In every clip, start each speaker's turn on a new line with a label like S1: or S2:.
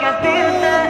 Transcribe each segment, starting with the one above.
S1: только ты одна.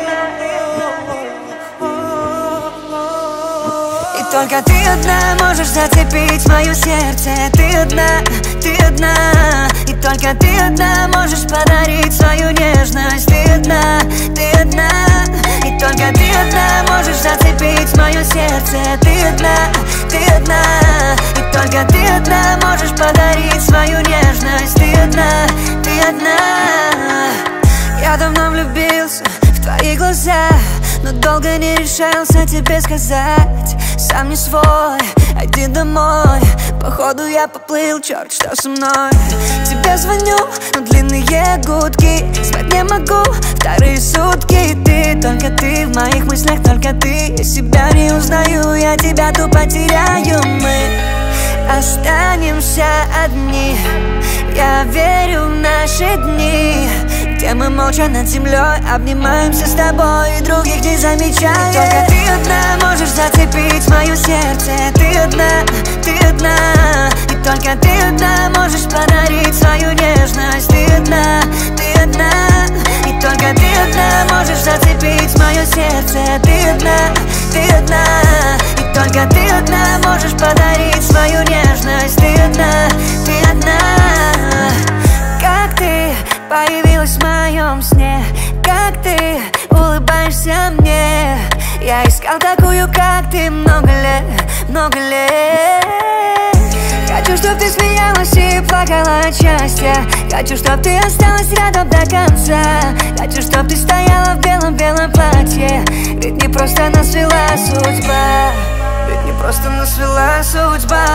S1: И только ты одна можешь зацепить мое сердце. Ты одна, ты одна. И только ты одна можешь подарить свою нежность. Ты одна, ты одна. И только ты одна можешь зацепить мое сердце. Ты одна, ты одна. И только ты одна можешь подарить свою нежность. Ты одна, ты одна. Я давно влюбился в твои глаза, но долго не решался тебе сказать. Сам не свой, один домой. Походу я поплыл, черт, что со мной. Тебе звоню, но длинные гудки. Спать не могу вторые сутки. Ты, только ты в моих мыслях, только ты. Я себя не узнаю, я тебя тупо теряю. Мы останемся одни. Я верю в наши дни, где мы молча над землей обнимаемся с тобой и других не замечаем. И только ты одна можешь зацепить мое сердце. Ты одна, ты одна. И только ты одна можешь подарить свою нежность. Ты одна, ты одна. И только ты одна можешь зацепить мое сердце. Ты одна, ты одна. И только ты одна можешь подарить свою нежность. Ты одна, ты одна. Как ты появилась в моем сне, как ты улыбаешься мне. Я искал такую, как ты, много лет, много лет. Хочу, чтоб ты смеялась и плакала от счастья. Хочу, чтоб ты осталась рядом до конца. Хочу, чтоб ты стояла в белом-белом платье. Ведь не просто нас свела судьба. Ведь не просто нас свела судьба.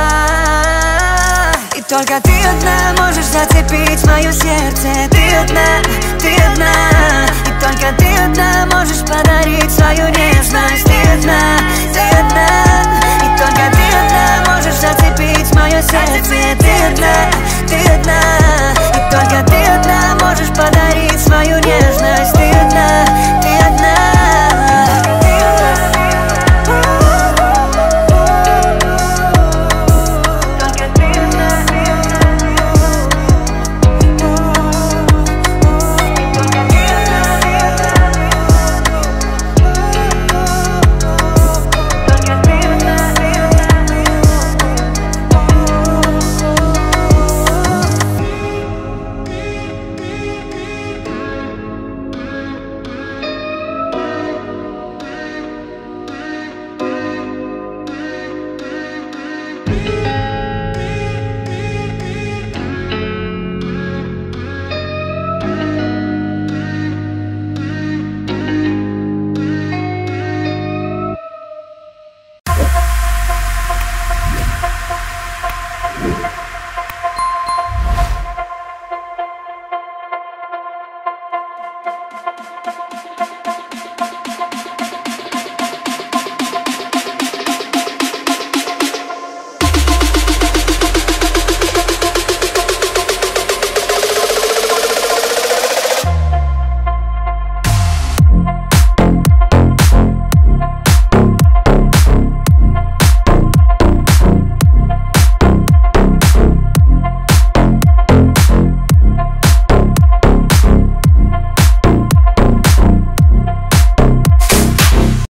S1: И только ты одна можешь зацепить мое сердце. Ты одна, ты одна. И только ты одна можешь подарить свою нежность. Ты одна, ты одна. И только ты одна можешь зацепить мое сердце. Ты одна, ты одна.